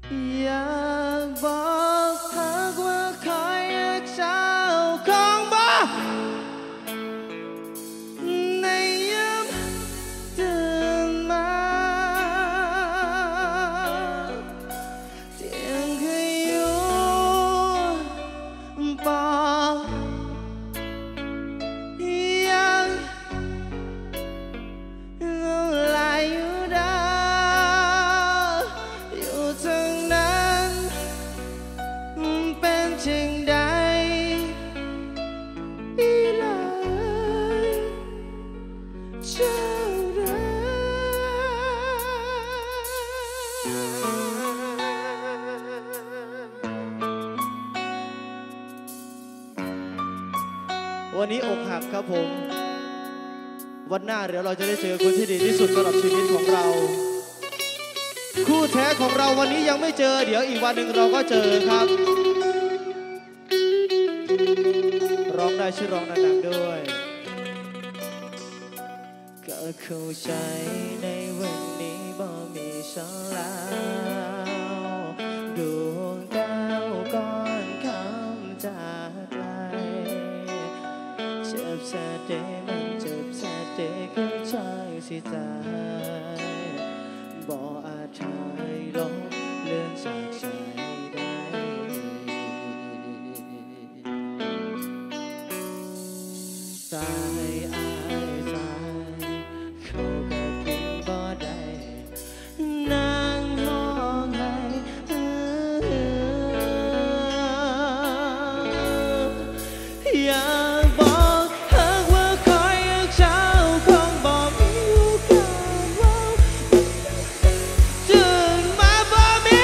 อยากบอกหากว่าคอยรักษาของบ่ในยามตื่นมาเตียงเคยอยู่บอกยังไหลอยู่ดาวอยู่ทางนั้นเป็นจริงใดอีหลายเจ้ารักวันนี้อกหักครับผมวันหน้าเดี๋ยวเราจะได้เจอคนที่ดีที่สุดสำหรับชีวิตของเราคู่แท้ของเราวันนี้ยังไม่เจอเดี๋ยวอีกวันหนึ่งเราก็เจอครับร้องได้ชื่อร้องดังๆด้วยก็เข้าใจในวันนี้บ่มีฉันแล้วดวงดาวก้อนคำจากไกลเจ็บแสบเดมันเจ็บแสบเดคือใจสิตายบ่อาจทายลบเลื่อนจากใจได้สายอายสายเขาก็กินบ่ได้นั่งห้องไห้อยากบอกหากว่าคอยรักเจ้าคงบ่มีโอกาสว่าตื่นมาบ่มี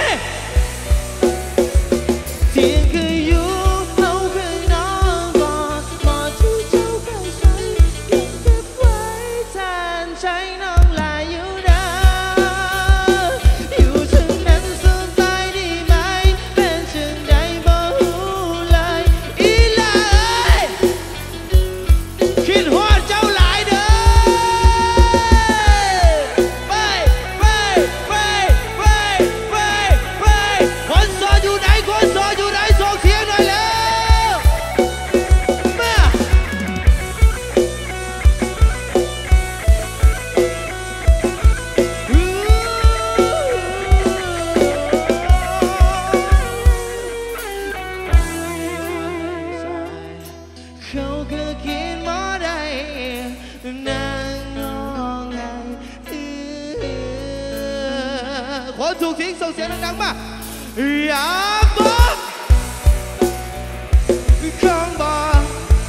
เที่ยงคืนอยู่เขาคือนอนก่อนหมอที่เจ้าเคยใช้เก็บไว้แทนใช้น้องลายอยู่เด้ออยู่ถึงนั้นสบายดีไหมเป็นจึงได้บ่ฮู้เลยอีหลายคิดฮอดเจ้าหลายเด้อไปคนโสดอยู่ไหนคนโสดอยู่ไหนส่งเสียงหน่อยแล้วมาเขาก็กินบ่ได้นั่งร้องไห้คนถูกทิ้งส่งเสียงดังๆมาอยากบอกคำบอก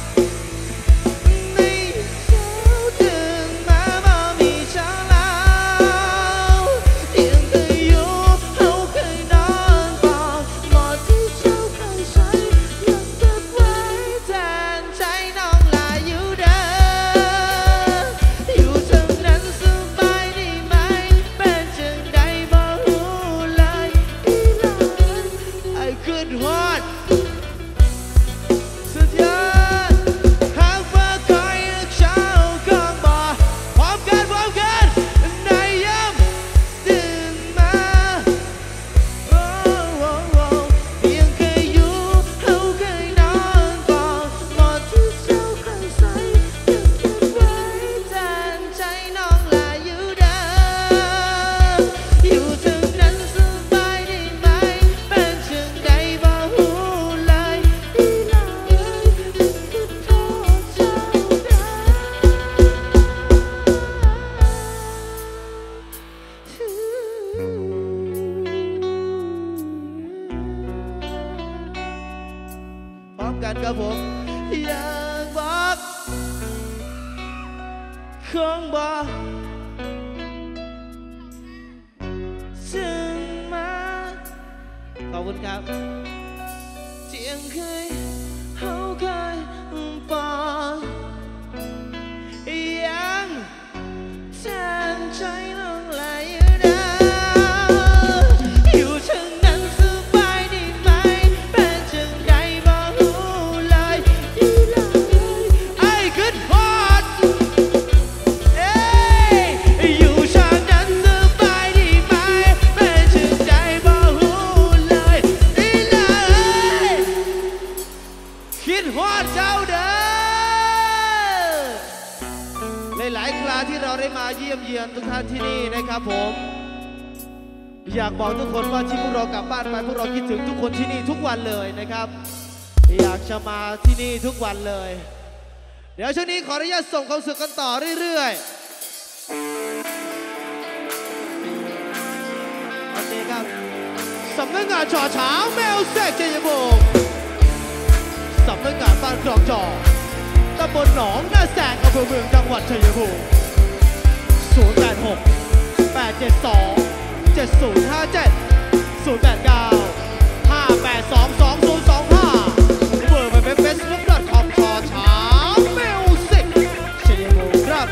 ในเช้าตื่นมาบ่มีฉันแล้วเตียงเคยอยู่เขาเคยนอนบอกหมอที่เจ้าเคยใช้ยังเก็บไว้แทนใช้น้องลายอยู่เด้ออยู่ทางนั้นสบายดีไหมเป็นจังใดบ่ฮู้เลยอีหลายไอ้ขึ้นฮอดสุดยอดหากว่าคอยรักเจ้าคงบ่พร้อมกันในยามตื่นมาโอ้เพียงเคยอยู่เขาเคยนอนกอดหมอนที่เจ้าเคยใส่ยังเก็บไว้แทนใจน้องลายอยู่เด้ออยู่ถึงนั้นสบายดีไหมเป็นจังใดบ่ฮู้เลยอีหลายคิดทอดเจ้าได้พร้อมกันครับผมอยากบอกคงบอกถึงมาขอบคุณครับเที่ยงเคยเขาเคยบอกยังแทนใจน้องลายอยู่เด้ออยู่ถึงนั้นสบายดีไหมเป็นจังใดบ่ฮู้เลยอีหลายไอ้ขึ้นฮอดอยู่ทางนั้นสบายดีไหมเป็นจังใดบ่ฮู้ายคราที่เราได้มาเยี่ยมเยือนทุกท่านที่นี่นะครับผมอยากบอกทุกคนว่าที่พวกเรากลับบ้านไปพวกเราคิดถึงทุกคนที่นี่ทุกวันเลยนะครับอยากจะมาที่นี่ทุกวันเลยเดี๋ยวช่วงนี้ขออนุญาตส่งความสุขกันต่อเรื่อยๆโอเคครับสำนักงานชอช้างแมวแทรกชัยภูมิสำนักงานบ้านคลองจอตำบลหนองนาแสงอำเภอเมืองจังหวัดชัยภูมิ086 872 7057 089 582 2025 www.facebook.com ชอช้างแมวแทรกชัยภูมิครับ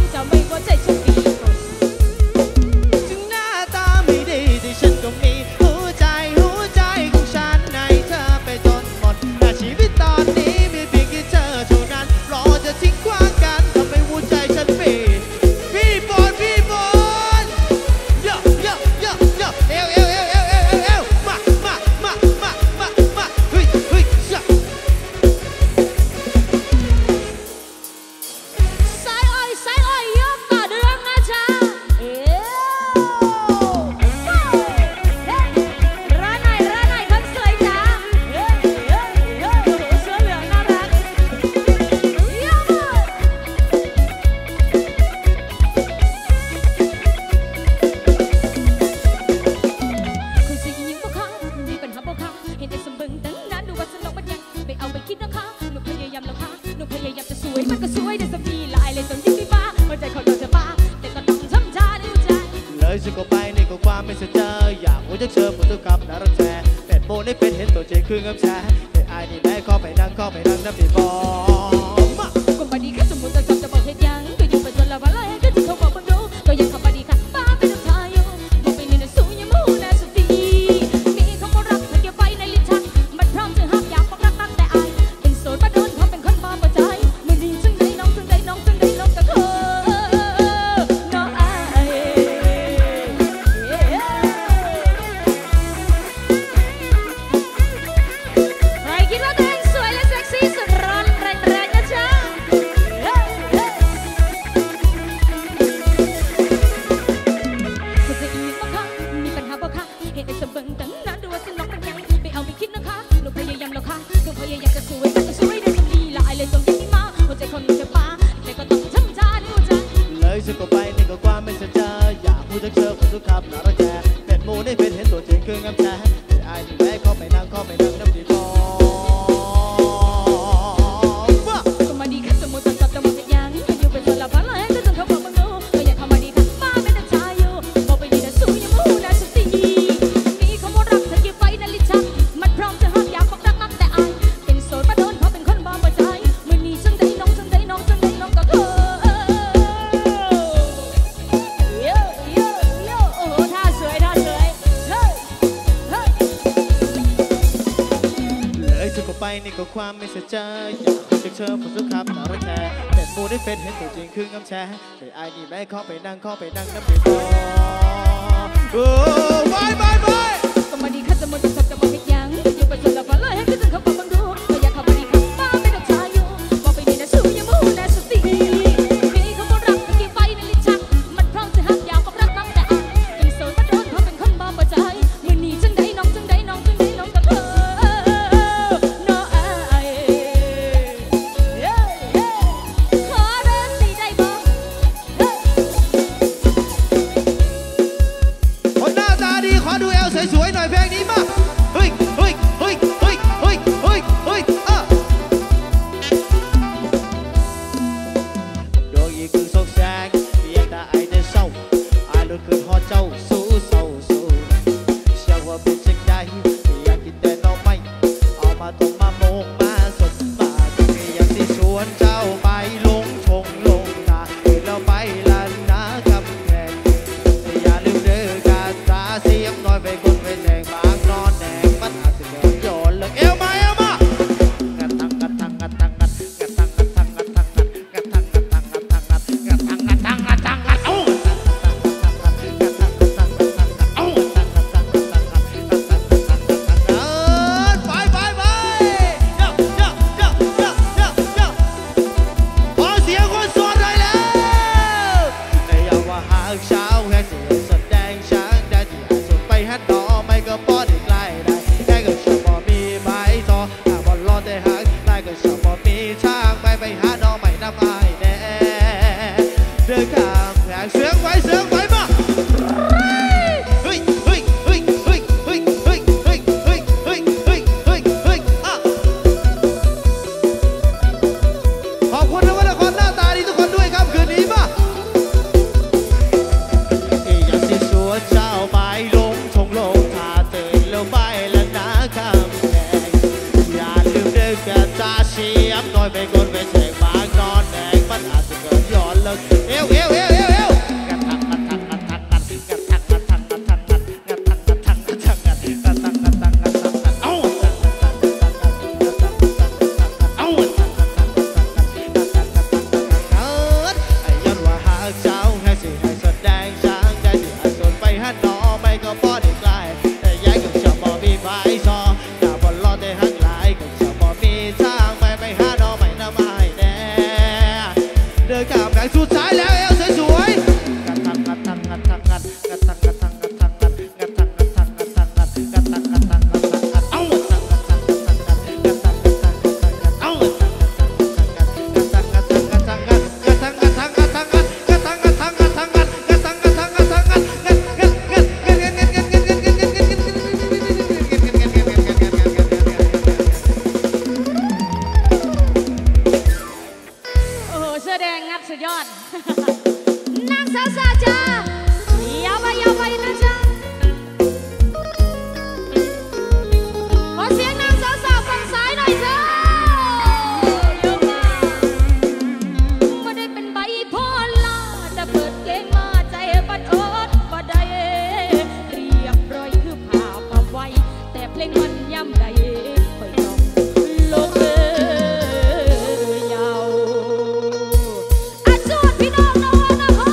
ใจฉันดีได้สักทีลายเลยจนยิ้มไม่บ้าหัวใจเขาโดนจะบ้าแต่ก็ต้องช้ำชาในหัวใจเลยฉันก็ไปนี่ก็ความไม่เสียใจอยากรู้จักเธอผู้ทุกคำน่ารักแท้แต่โบได้เป็นเห็นตัวจริงคืองามแท้แต่อายนี่แม่เข้าไปนั่งน้ำปีบอมก็มาดีค่ะสมมติจะบอกเหตุยังก็อยู่ไปจนละวันละก็ที่เขาบอกบังดูก็ยังเข้ามาดีค่ะป้าเป็นน้ำชายอยู่บอกไปนี่นะสู้ยังมูน่าสุดดีมีเขาก็รักเธอเก็บไว้ในลิ้นชักมันพร้อมจะห้ามอยากบอกรักตั้งแต่อายเป็นโสดมาโดนเขาเป็นคนบ้าหัวใจเมื่อดีจึงได้น้องจึงได้น้องจึงได้น้องกับเธอน้องอายใครคิดว่าตัวเองสวยและเซ็กซี่สุดร้อนแรงนะจ๊ะคุณจะอีกบ้างคะมีปัญหาบ้างคะเหตุใดสมบังตั้งนานดูว่าสนองเป็นยังไม่เอาไม่คิดนะคะหนูพยายามแล้วค่ะหนูพยายามจะสวยแต่ก็สวยได้สักทีละไอเลยจงยิ้มมาหัวใจคนจะป้าแต่ก็ต้องช้ำชาในหัวใจเลยฉันก็ไปนี่ก็ความไม่เสียใจอยากรู้จักเธอผู้ทุกคำน่ารักแท้เป็นโมได้เป็นเห็นตัวจริงคืองามแท้แต่อายนี่แม่เข้าไปนั่งน้ำปีบอมก็มาดีค่ะสมมติจะหมดยังก็อยู่เป็นคนละบ้านเลยก็จนเขาบอกบังดูก็อยากเข้ามาดีค่ะป้าเป็นน้ำชายอยู่บอกไปดีนะสู้ยังมูน่าสุดดีมีเขาว่ารักเธอเก็บไว้ในลิ้นชักมันพร้อมจะห้ามอยากบอกรักตั้งแต่อายเป็นโสดมาโดนเขาเป็นคนบ้าหัวใจเมื่อนี้จึงได้น้องจึงได้น้องจึงได้น้องกับเธอโอ้โหท่าสวยเฮ้ยเลยฉันก็ไปนี่ก็ความไม่เสียใจอยากรู้จักเธอผู้ทุกคำน่ารักแท้เป็นโมได้เป็นเห็นตัวจริงคืองามแท้แต่อายนี่แม่เข้าไปนั่งน้ำปีบอมไปก็มาดีค่ะจะหมดจะบอกเหตุยังก็อยู่ไปจนละวันเลยให้ขึ้นจนเขาบอกบังดูก็อยากเข้ามาดีค่ะป้าเป็นน้ำชายอยู่บอกไปนี่นะสู้ยังมูน่าสุดดีมีเขาบอกรักเธอเก็บไว้ในลิ้นชักมันพร้อมจะห้ามอยากบอกรักตั้งแต่อายเป็นโสดมาโดนเขาเป็นคนบ้าหัวใจเมื่อนี้จึงได้น้องจึงได้น้องจึงได้น้องกับเธอน้องอายขอเริ่มตีได้บ่คนหน้าตาดีขอดูเอวสวยๆหน่อยเพลงนี้มาเฮ้ยโดยอีกคือสกแสงเพียงแต่ไอได้เศร้าไอหลุดคือหอเจ้าสู้เศร้าเชื่อว่าเป็นจังใดอยากกินแต่น้องไม่เอามาต้มมาโมกมาสดมาก็มีอย่างที่ชวนเจ้าไปลงชงลงนาแล้วไปลันนาคำแพงอย่าลืมเด้อการตาเสียงน้อยไปคนไปแทงบางนอนแหนงมันอาจจะโดนโยนเลิกเอวมางัดทังงัดทังงัดทังงัดงัดทังงัดทังงัดทังงัดงัดทังงัดทังงัดทังงัดงัดทังงัดทังงัดทังงัดเอ้าไปขอเสียงคนสดหน่อยแล้วในยามว่าหากเช้าแค่เสียงแสดงช้างได้ที่อาจสุดไปฮัดดอไม่ก็ป้อนอีกไล่ได้แค่ก็ชอบบ่มีไม้ทอหากบอลรอดได้หักได้ก็ชอบบ่มีช่างไปหาดอกไม่น้ำอายแน่เดินข้ามแผงเสียงไว้มาเฮ้ยขอบคุณนะว่าละครหน้าตาดีทุกคนด้วยครับคืนนี้มาอยากสิสัวเจ้าไปลงทงลงทาเตยแล้วไปละนาคำแพงอย่าลืมเด้อกระตาเสียมน้อยไปคนไปแทงบางนอนแดงอดงงัดสุดยอด นางสาวสาจ้าอย่าไปนะจ๊ะขอเสียงนางสาวฝั่งซ้ายหน่อยจ้าเยอะมากไม่ได้เป็นใบโพล่าแต่เปิดเพลงมาใจบัดอดบัดใดเรียบร้อยคือผ่ามาไวแต่เพลงมันย่ำใดค่อยต้องลงยาวอาจารย์พี่น้องนะวะนะพ่อ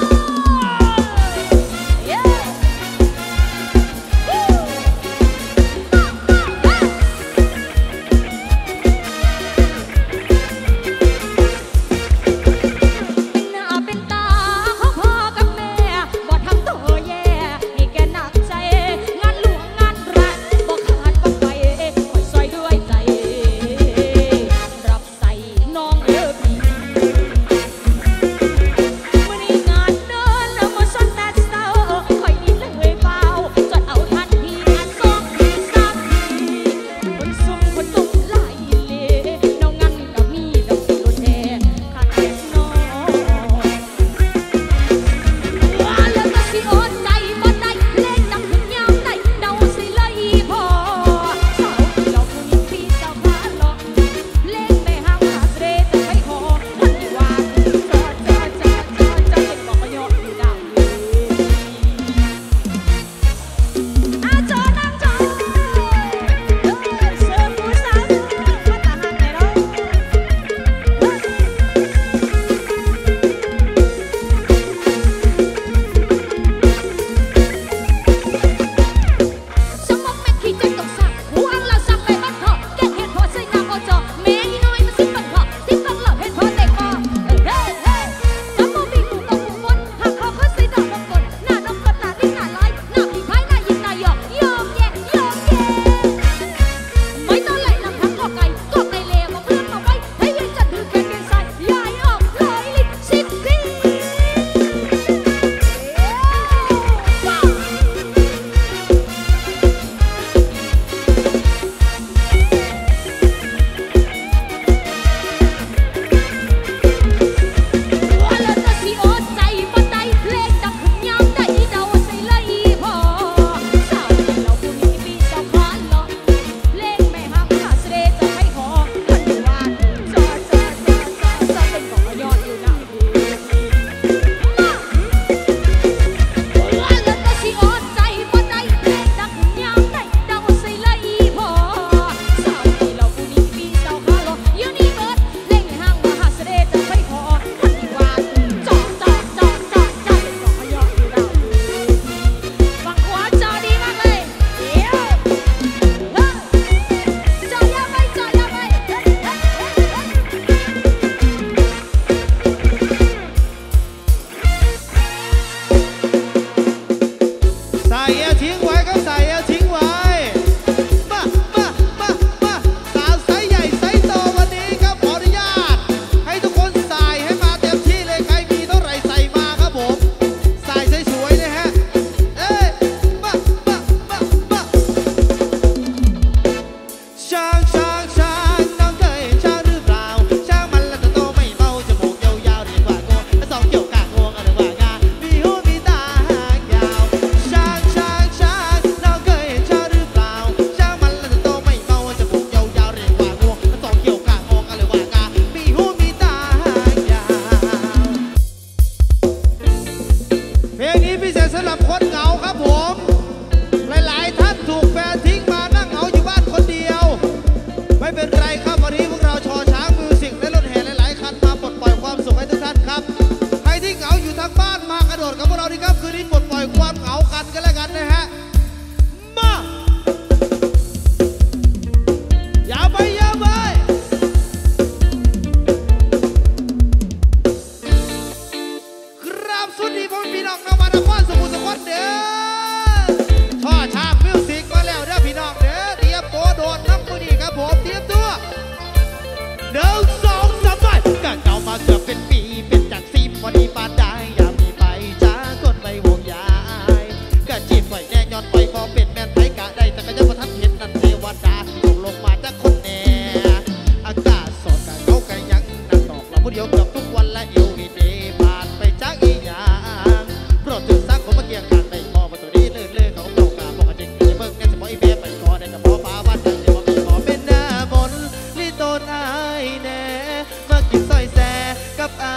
ผู้เดียวเกือบทุกวันและเอว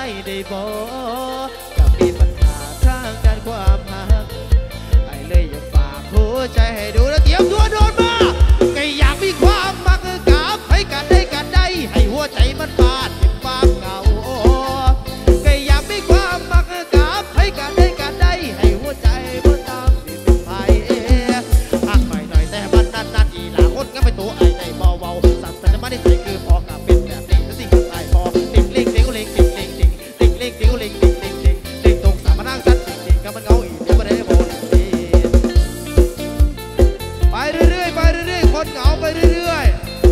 ายได้บ่กับมีปัญหาทางด้านความหักไอ้เลยอยากฝากหัวใจให้ดูแล้วเตรียมตัวโดนมาก็อยากมีความมักกับให้กันได้ให้หัวใจมันบาดเจ็บความเหงาก็อยากมีความมักกับให้กันได้ให้หัวใจมันตามที่เป็นไปหักหน่อยแต่มันนานอีหลาคนก็ไปตัวไอ้ใจเบาๆสั่นแต่ไม่ได้ใส่คือพอกับเป็นแบบนี้แล้วสิ่งที่ไอ้พอติ่งเล่งเลี้ยวเล่งติ่งเล่งติ่งเล่งเลี้ยวเล่งติ่งติ่งตรงสามมานั่งสั้นติ่งก็มันเงาอีกเดี๋ยวไม่ได้บอกไปเรื่อยคนเหงาไปเรื่อย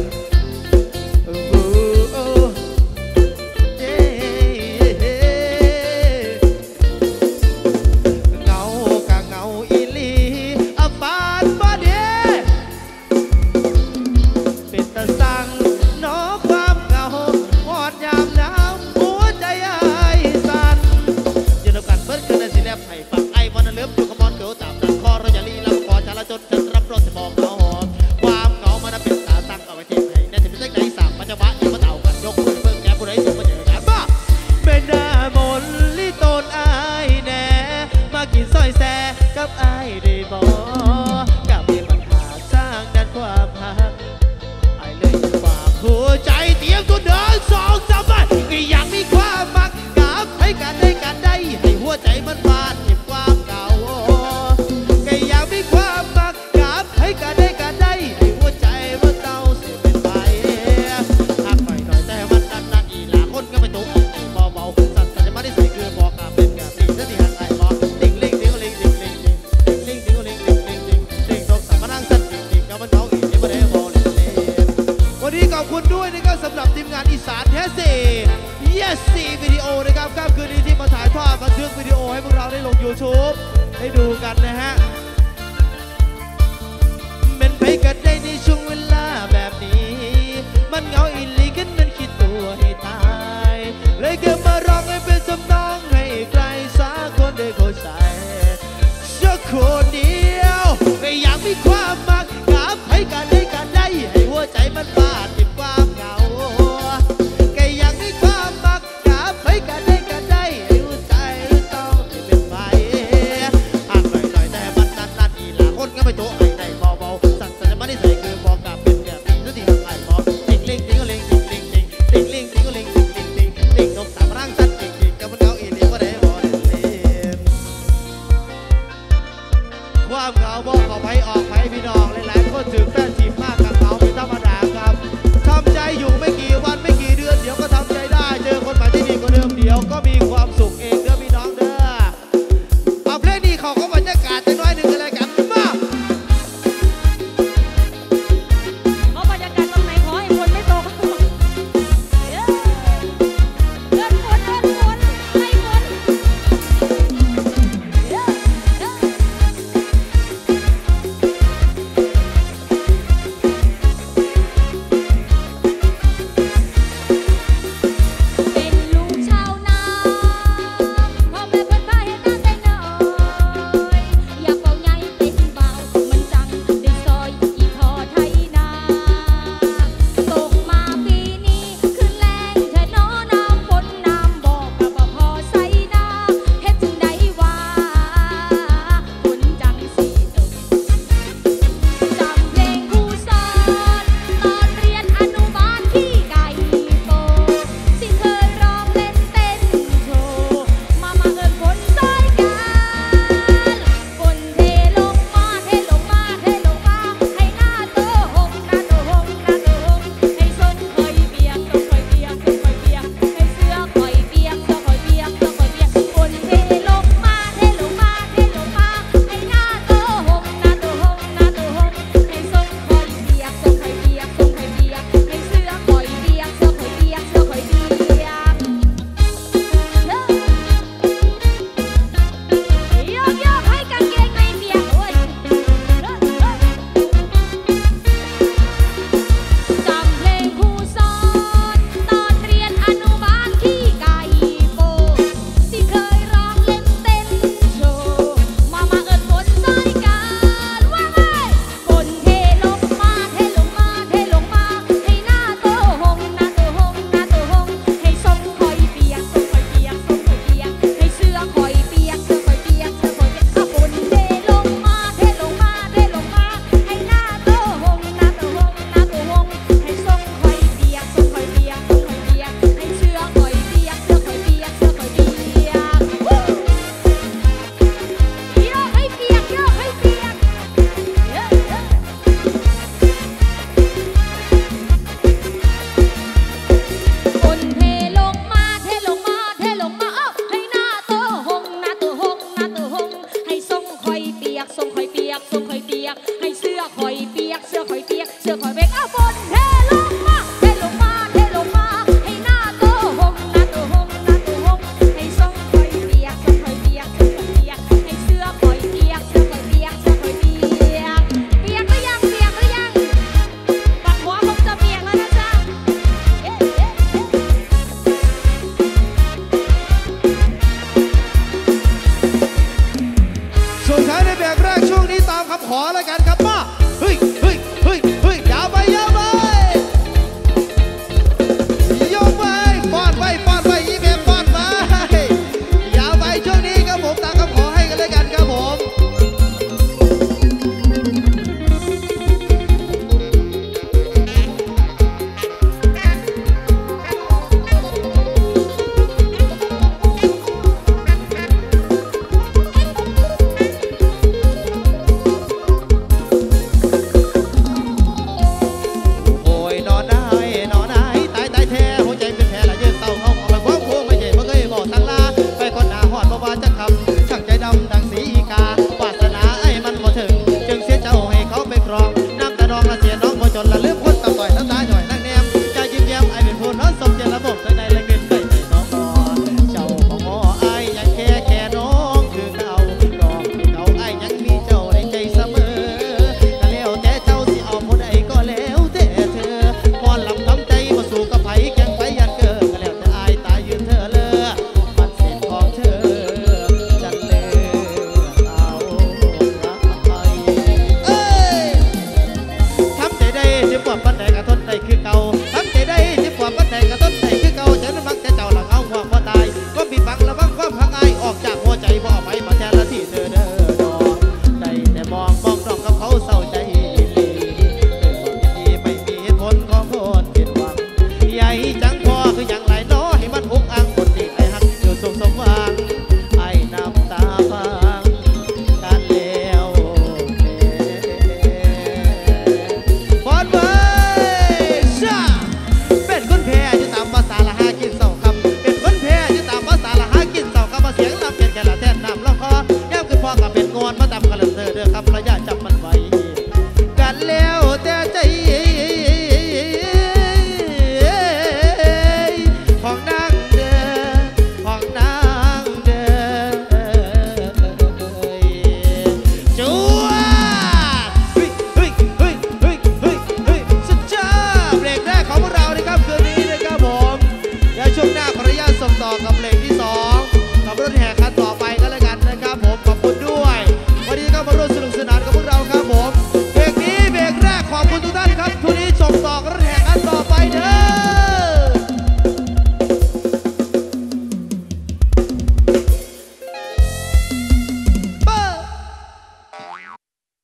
เหงากะเหงาอีหลีอาปานบ่เด้เป็นตาสั่งนอความเหงาหอดยามหนาวหัวใจไอ้สั่นยืนกันเบิดกันสิแลบให้ฟังไอ้วันนั้นเลิฟอยู่กับมอนเกิลตามดังคอเราอย่าลีลำคอชาละจนฉันรับรสจะมองเหงาหอมความเหงามันเป็นตาสั่งเอาไว้ทิ้งให้ได้ถึงจะได้สั่งปัจจุบันยังมาเต่ากันยกมือเพิ่งแกผู้ใดจะมาเจอกันบ้าแม่หน้ามนลิโตนไอ้แน่มากินซอยแซ่กับไอ้ได้บ่กับมีปัญหาสร้างด้านความหักไอ้เลยฝากหัวใจเตรียมตัวเดิน2 3 ไปก็อยากมีความมักกับให้กันได้ให้หัวใจมันบาดเจ็บความเหงาก็อยากมีความมักกับให้กันได้ให้หัวใจมันเต้าสิเป็นไปหักหน่อยแต่มันนานอีหลาคนก็ไม่ตัวไอ้เบาๆสั่นแต่ไม่ได้ใส่คือบอกกับเป็นแบบนี้จะที่หักไอ้บอกติ่งเล่งติ่งเล่งติ่งเล่งติ่งเล่งติ่งเล่งติ่งตกสามมานั่งสั่นติ่งก็มันเงาอีกเดี๋ยวไม่ได้บอกเลยวันนี้ขอบคุณด้วยนะครับสำหรับทีมงานอีสานแท้เซ่ Yes วิดีโอนะครับค่ำคืนนี้ที่มาถ่ายทอดบันทึกวิดีโอให้พวกเราได้ลง YouTube ให้ดูกันนะฮะเป็นไปกันได้ในช่วงเวลาแบบนี้มันเหงาอีหลีกันมันคิดตัวให้ตายเลยเก็บมาร้องให้เป็นสำนองให้ใครสักคนได้เข้าใจสักคนเดียวก็อยากมีความมักกับให้กันได้ให้หัวใจมันบาดเจ็บความเหงาก็อยากมีความมักกับให้กันได้ให้หัวใจต้องเป็นไปหักหน่อยแต่มันนานอีหลาคนก็ไม่ตัวไอ้ได้เบาๆสั่งแต่ไม่ได้ใส่คือบอกกับเป็นแบบนี้แล้วที่หักไอ้บอกติ่งเล่งติ่งเล่งติ่งเล่งติ่งเล่งติ่งเล่งติ่งนกสามร่างสั้นติ่งกับมันเงาอีหลีก็ได้บอกเลยความเหงาบอกเขาไปออกไปพี่น้องหลายๆคนถึงแฟนทีมมากกับเขาเป็นธรรมดาครับทำใจอยู่ไม่กี่วันไม่กี่เดือนเดี๋ยวก็ทำใจได้เจอคนใหม่ที่ดีกว่าเดิมเดี๋ยวก็มีความสุขเองเด้อพี่น้องเด้อเอาเพลงนี้เขาก็บรรยากาศจะน้อยหนึ่งอะไรกันมาเอาบรรยากาศตรงไหนขอให้ฝนไม่ตกเอิ้นฝนให้ฝนเป็นลุงชาวนาเสื้อคอยเบรกเอาบนเทลงมาเทลงมาเทลงมาให้หน้าโตหงหน้าโตหงหน้าโตหงให้ทรงคอยเปียกทรงคอยเปียกทรงคอยเปียกให้เสื้อคอยเปียกเสื้อคอยเปียกเสื้อคอยเปียกเปียกหรือยังเปียกหรือยังปัดหัวผมจะเปียกแล้วนะจ๊ะส่งท้ายในแบกแรกช่วงนี้ตามคำขอแล้วกัน